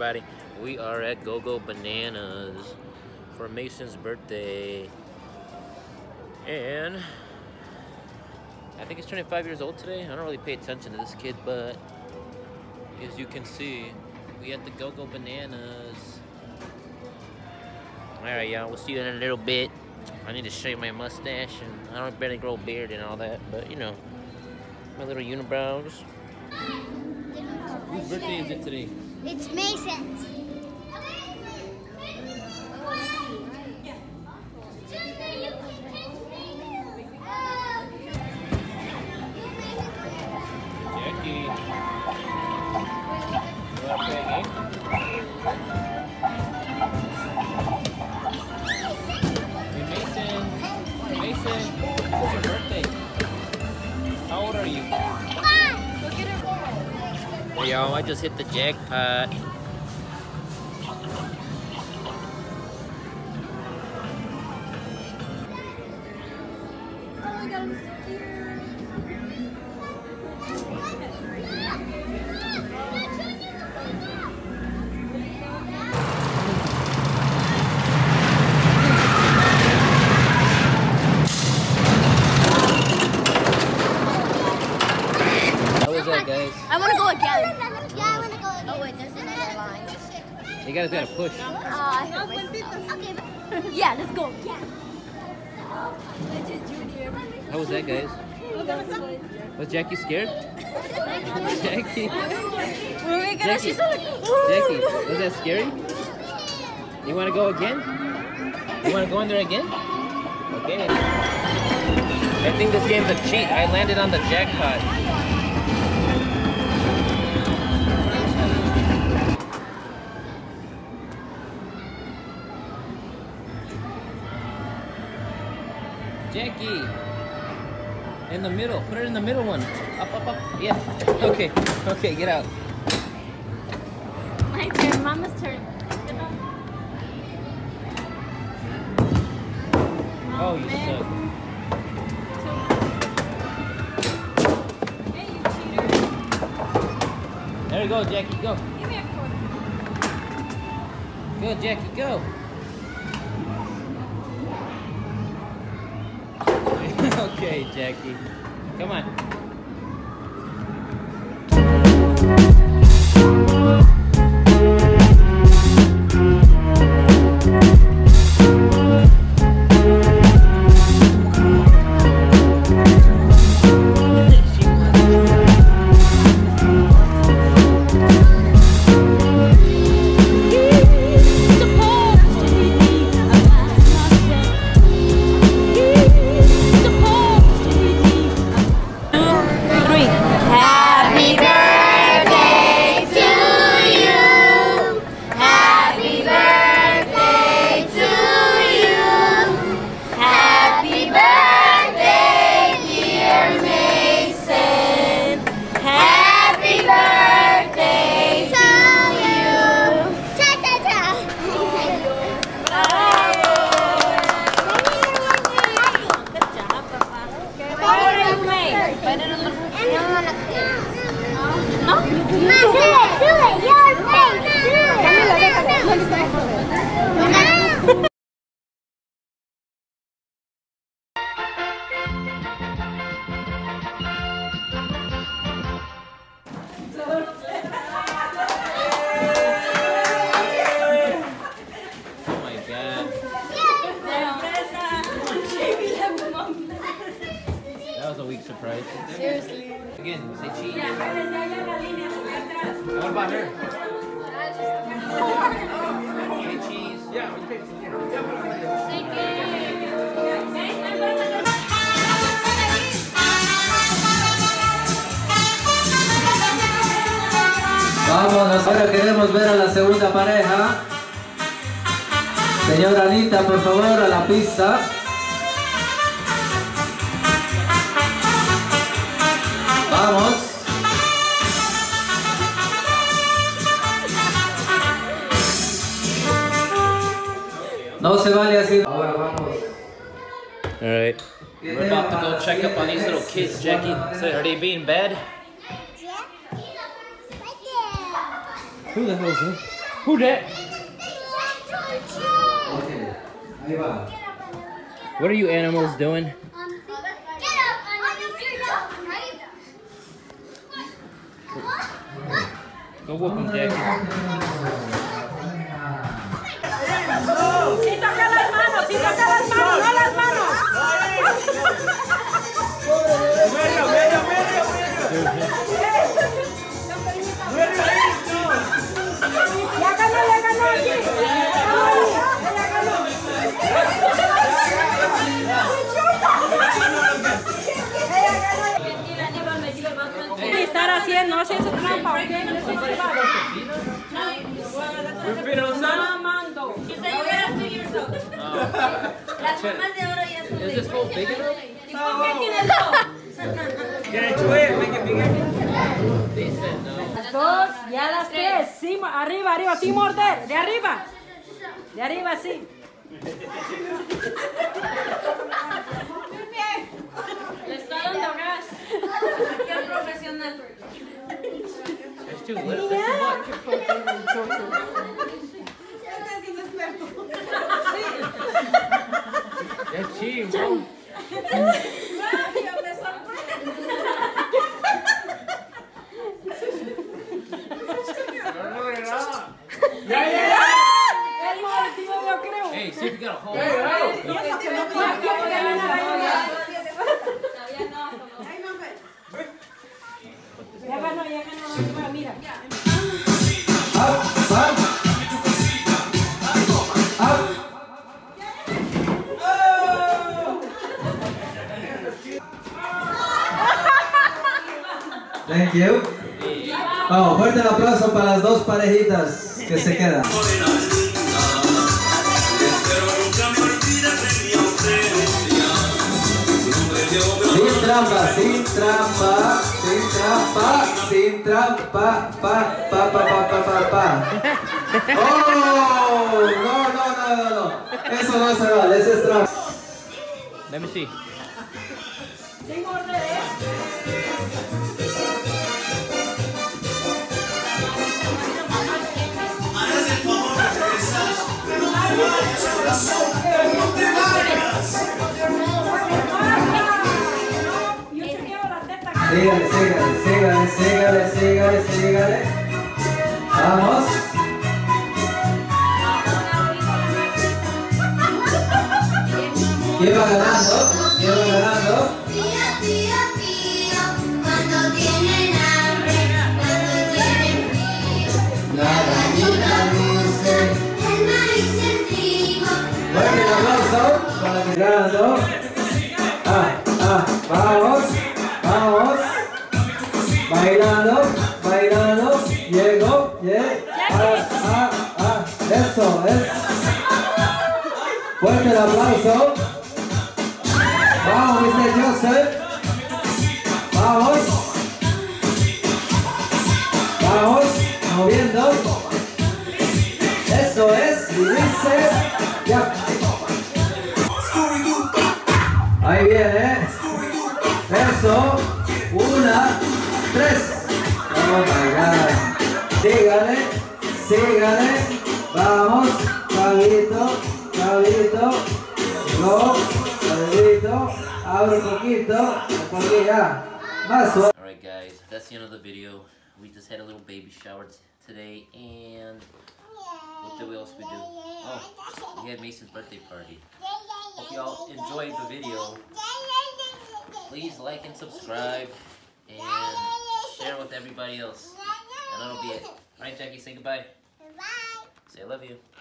everybody. We are at Go-Go Bananas for Mason's birthday. And I think he's turning 5 years old today. I don't really pay attention to this kid, but as you can see, we at the Go-Go Bananas. Alright, y'all, we'll see you in a little bit. I need to shave my mustache, and I don't barely grow a beard and all that, but you know, my little unibrows. Whose birthday is it today? It's Mason's. Jackie. You want to play a game? Hey, Mason. Mason, it's your birthday. How old are you? 5. Hey, y'all, I just hit the jackpot. Guys. I want to go again. Yeah, I want to go again. Oh wait, there's another line. You guys gotta push. I hurt myself. Okay. Yeah, let's go. Yeah. How was that, guys? Was Jackie scared? Jackie? Jackie, was that scary? You want to go again? You want to go in there again? Okay. I think this game's a cheat. I landed on the jackpot. Jackie, in the middle. Put her in the middle one. Up, up, up. Yeah. Okay. Okay, get out. My turn. Mama's turn. Oh, you suck. Hey, you cheater. There you go, Jackie. Go. Give me a quarter. Go, Jackie. Go. Okay, Jackie. Come on. That was a weak surprise. Seriously. Again, say cheese. What about her? Say cheese. Yeah. Vamos, ahora queremos ver a la segunda pareja. Señora Anita, por favor, a la pista. Vamos. No se vale así. Ahora vamos. Alright. We're about to go check up on these little kids, Jackie. So, are they being bad? Yeah. Who the hell is that? Who that? Okay, ahí va. What are you animals doing? Go whoop him, Jackie. Sí, toca las manos, no las manos. Ya ganó aquí. ¿Qué estar haciendo? No hace eso trampa, ¿ok? Mamando. Las formas de oro ya son Is this hole big enough? ¿Por qué tienes dos? They said no. Las dos, ya las tres. Sí, arriba, sin morder. De arriba, sí. Le está dando gas. Qué profesional. That's too little. That's too much. That's cheating, bro. El mordido, yo creo. Hey, see if you got a hole. Ya ganó, mira. Up, up. Up. Thank you. Vamos, fuerte el aplauso para las dos parejitas que se quedan. Sin trampa, sin trampa, sin trampa, sin trampa, pa. Oh, no. Eso no se vale, ese es trampa. Let me see. Sin morder, Sígale. Vamos. ¿Quién va ganando? Pío, cuando tienen hambre, cuando tienen frío. Nada dice. El maíz y el trigo. Fuerte el aplauso para que ganando. Vamos. Bailando. Llego. Eso es. Fuerte el aplauso. Vamos, Mr. Joseph. Vamos, moviendo. Eso es, y dice, ya. Ahí viene. Eso, 1, 3. Oh my God. Sígale. Vamos, cabito. Go, cabito. Abre un poquito. Porque ya. Más suave. Alright guys, that's the end of the video. We just had a little baby shower today, and what else we do? Oh, we had Mason's birthday party. Hope y'all enjoyed the video. Please like and subscribe and share with everybody else. And that'll be it. Alright Jackie, say goodbye. Bye. Say I love you.